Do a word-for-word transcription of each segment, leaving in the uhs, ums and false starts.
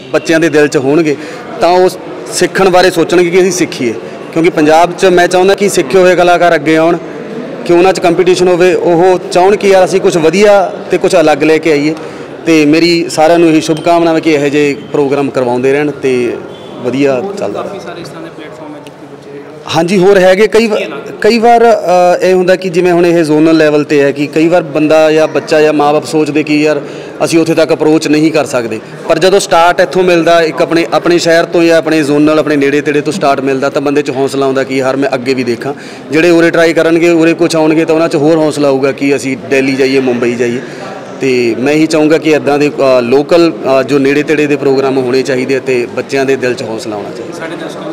बच्चों के दिल च होणगे तां उस सिੱਖਣ बारे सोचणगे कि असीं सिੱਖੀਏ क्योंकि पंजाब च मैं चाहुंदा कि सिੱਖੇ होए कलाकार अगे आउण कि उन्हां च कंपीटीशन होवे ओह चाहुण कि यार असीं कुछ वधिया ते कुछ अलग लैके आईए ते मेरी सारिआं नूं यही शुभकामना है कि इहो ਜਿਹੇ प्रोग्राम करवाउंदे रहण ते वधिया चलदा हाँ जी होर है कई कई बार ये होंदा कि जिवें हुण ये जोनल लैवल ते है कि कई बार बंदा या बच्चा या माँ बाप सोचते कि यार असीं उत्थे तक अप्रोच नहीं कर सकते पर जदों स्टार्ट इत्थों मिलदा एक अपने अपने शहर तो या अपने जोनल अपने नेड़े तेड़े तो स्टार्ट मिलदा तो बंदे च हौसला आउंदा कि यार मैं अगे भी देखा जिहड़े उरे ट्राई करनगे उरे कुछ आउणगे तो उन्हां च होर हौसला आऊगा कि असीं दिल्ली जाइए मुंबई जाइए तो मैं ही चाहूँगा कि इदां दे लोकल जो नेड़े तेड़े दे प्रोग्राम होने चाहिए तो बच्चों के दिल च हौसला आउणा चाहिए।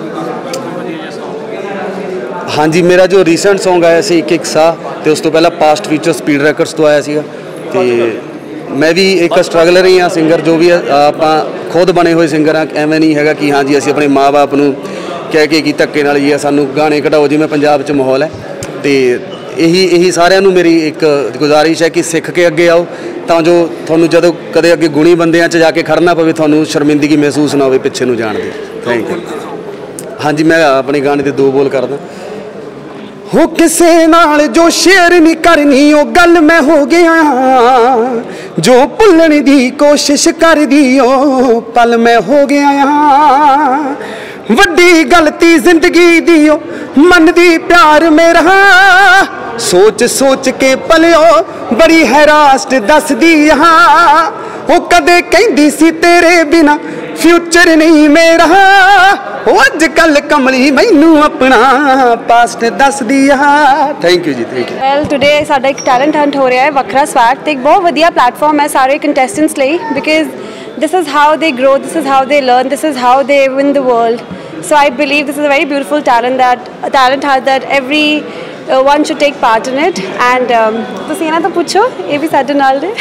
हाँ जी मेरा जो रीसेंट सॉन्ग आया सी एक एक सा तो उस तो पहला पास्ट फ्यूचर स्पीड रैकर्ड्स तो आया सीगा ते मैं भी एक स्ट्रगलर ही हाँ सिंगर जो भी आप खुद बने हुए सिंगर हाँ एवं नहीं है कि हाँ जी असीं अपने माँ बाप नूं कह के कि धक्के नाल जी सानूं गाने कढाओ जिवें पंजाब च माहौल है तो यही यही सारिआं नूं मेरी एक गुजारिश है कि सीख के अगे आओ तां जो तुहानूं जदों कदे अगे गुणी बंदिआं च जाके खड़ना पवे तुहानूं शर्मिंदगी महसूस ना होवे पिछे नूं जाण दी। Thank you. हाँ जी मैं अपने गाने के दो बोल करदा हो किसे नाल जो शेयर नहीं करनी ओ गल मैं हो गया जो भुलण दी कोशिश कर दी ओ पल मैं हो गया वड्डी गलती जिंदगी दी ओ मन दी प्यार मेरा सोच सोच के पलियो बड़ी हैरास्ट दस दी हाँ ओ कदे कहंदी सी तेरे बिना फ्यूचर नहीं मेरा अज कल कमली मैनू अपना पास्ट दस दिया। थैंक यू जी थैंक यू। वेल टुडे साडा एक टैलेंट हंट हो रहा है वखरा स्वैग ते एक बहुत वधिया प्लेटफॉर्म है सारे कंटेस्टेंट्स ਲਈ because this is how they grow this is how they learn this is how they win the world so I believe this is a very beautiful talent that talent hunt that everyone should take part in it and तुसीं इन्हां तो पुछो ये भी साडे नाल ने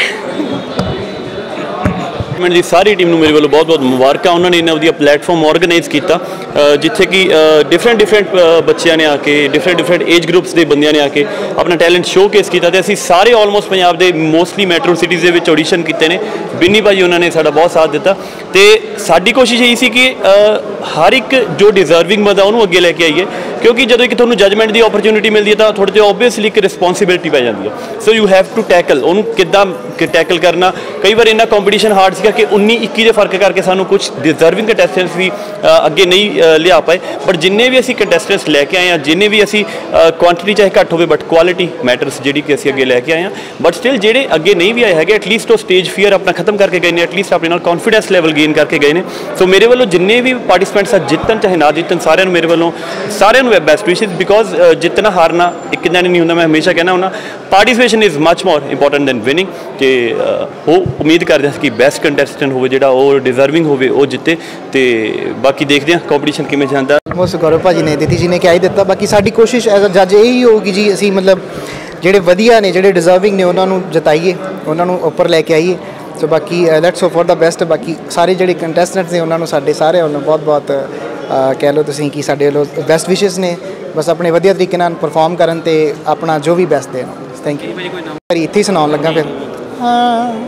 की सारी टीम मेरे वालों बहुत बहुत मुबारक उन्होंने इन्ना वधिया प्लेटफॉर्म ऑर्गेनाइज किया जिथे कि डिफरेंट डिफरेंट बच्चों ने आके डिफरेंट डिफरेंट एज ग्रुप्स के बंदियां ने आके अपना टैलेंट शो केस किया तो असी सारे ऑलमोस्ट पंजाब के मोस्टली मैट्रो सिटीज़ के ऑडिशन किए हैं बिन्नी भाई उन्होंने साडा बहुत साथ दिता तो साडी कोशिश यही सी कि हर एक जो डिजर्विंग बंदा उन्होंने अगे लैके आईए क्योंकि जो एक थोड़ा जजमेंट की ऑपरचुनिटी मिलती है तो थोड़े जो ओबवियसली एक रिस्पोंसिबिलिटी पै जाती है so you have to tackle उन्होंने किद्दां टैकल करना कई बार इन्ना कॉम्पीटिशन हार्ड सीगा कि उन्नी इक्की के फर्क करके सानू कुछ डिजर्विंग कंटेस्टेंट्स भी अगे नहीं लिया पाए बट जिन्ने भी असी कंटेस्टेंट्स लैके आए हैं जिन्ने भी असी क्वांटिटी चाहे घट हो बट क्वालिटी मैटर्स जी कि असी अगे लैके आए हैं बट स्टिल जेडे अगे नहीं भी आए हैं एटलीस्ट वो स्टेज फियर अपना खत्म करके गए हैं एटलीस्ट अपने कॉन्फिडेंस लैवल गेन करके गए हैं सो मेरे वालों जिन्ने भी पार्टिसिपेंट्स जितन चाहे ना जितन सारे मेरे वालों सारे बेस्ट विशेज बिकॉज जितना हारना एक दिन नहीं होंगे मैं हमेशा कहना होना participation is much more important than winning तो वो उम्मीद करते हैं कि बेस्ट कंटेस्टेंट हो जिहड़ा वो डिजर्विंग होवे वो जिते तो बाकी देखते हैं कॉम्पीटिशन किमें जाता मोस्ट गौरव भाजी ने अदिति जी ने क्या ही दिता बाकी साडी कोशिश एज अ जज यही होगी जी असी मतलब जिहड़े वधिया ने जिहड़े डिजर्विंग ने उन्होंने जिताइए उन्होंने उपर लैके आइए सो बाकी let's hope for the best बाकी सारे जिहड़े कंटेस्टेंट्स ने उन्होंने साडे सारे उन्होंने बहुत बहुत कह लो तुसीं कि साडे वालों बेस्ट विशेस ने बस अपने वधिया तरीके नाल परफॉर्म करन ते अपना जो भी बेस्ट देन थैंक यू इत्थे ही सुनाउण लगा फिर हाँ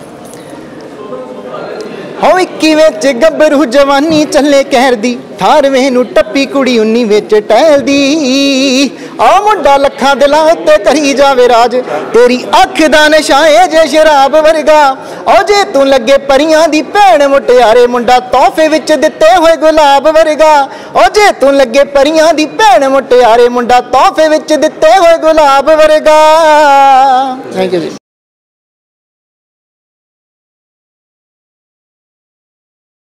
हो इक्की विच गब्बरू जवानी चले कहर दी अठारवें नूं टप्पी कुड़ी उन्नी विच टहलदी आ मुंडा लखां दिलां उत्ते करी जावे राज तेरी अख दा नशा है जे शराब वर्गा ओ जे तू लगे परियां दी भैण मुटियारे मुंडा तोहफे विच दिते होए गुलाब वर्गा ओ जे तू लगे परियां दी भैण मुटियारे मुंडा तोहफे विच दिते होए गुलाब वर्गा। Thank you ji.